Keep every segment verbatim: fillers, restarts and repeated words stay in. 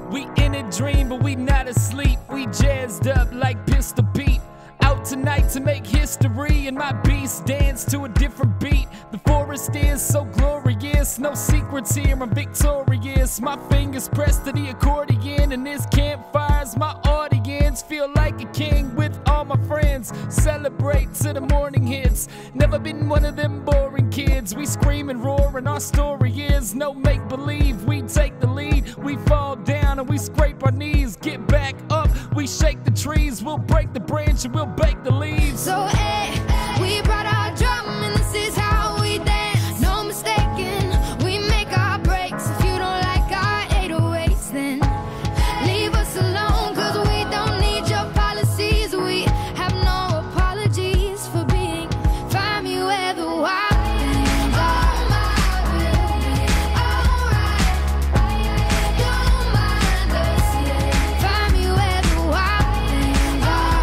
We in a dream, but we not asleep. We jazzed up like Pistol Pete. Out tonight to make history, and my beast dance to a different beat. The forest is so glorious, no secrets here, I'm victorious. My fingers pressed to the accordion, and this campfire's my audience. Feel like a king with all my friends, celebrate till the morning hits. Never been one of them boring kids. We scream and roar, and our story is no make-believe. We take the lead, we fall down and we scrape our knees. Get back up, we shake the trees, we'll break the branch and we'll bake the leaves. So hey, we brought our drum and this is how we dance. No mistaking, we make our breaks. If you don't like our eight oh eights, then leave us alone, cause we don't need your policies. We have no apologies for being. Find me where the wild things are. Alright, don't mind us, yeah. Find me where the wild things are.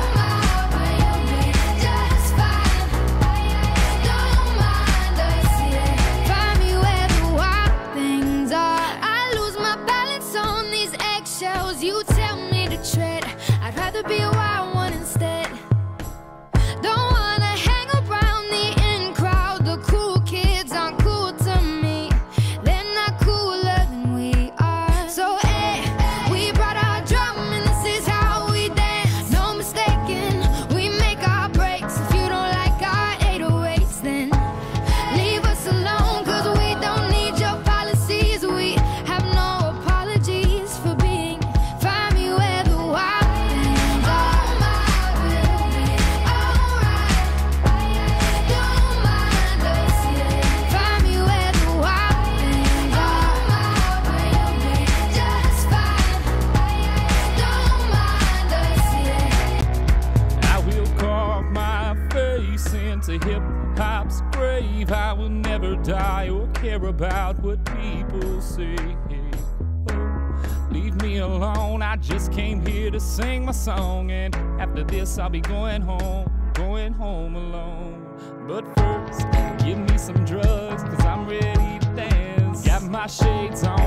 Just fine. Don't mind us, yeah. Find me where the wild things are. I lose my balance on these eggshells. You tell me to tread, I'd rather be a wild one instead. Don't wanna hang around the in crowd. The cool kids aren't cool to me. They're not cooler than we are. So hey, we brought our drum and this is how we dance. No mistaking, we make our breaks. If you don't like our eight oh eights, then leave us alone, cause we don't need your policies. We have no apologies for being. Find me where the wild things are. Alright, don't mind us, yeah. Find me where the wild things are. Just fine. Don't mind us, yeah. I will carve my face into hip-hop's grave. I will never die or care about what people say. Oh, leave me alone, I just came here to sing my song. And after this I'll be going home, going home alone. But first, give me some drugs, cause I'm ready to dance. Got my shades on